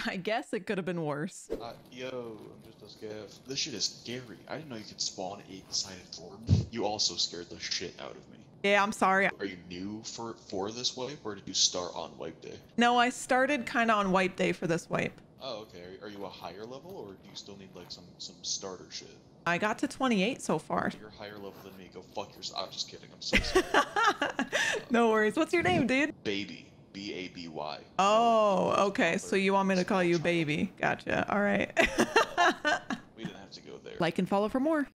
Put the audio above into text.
I guess it could have been worse. Yo, I'm just a scav. This shit is scary. I didn't know you could spawn 8-sided orb. You also scared the shit out of me. Yeah, I'm sorry. Are you new for this wipe, or did you start on wipe day? No, I started kind of on wipe day for this wipe. Oh, okay. Are you a higher level, or do you still need like some starter shit? I got to 28 so far. You're higher level than me. Go fuck yourself. I'm just kidding. I'm so sorry. No worries. What's your name, dude? Baby. B-A-B-Y. Oh, okay. So you want me to call you baby? Gotcha. All right. We didn't have to go there. Like and follow for more.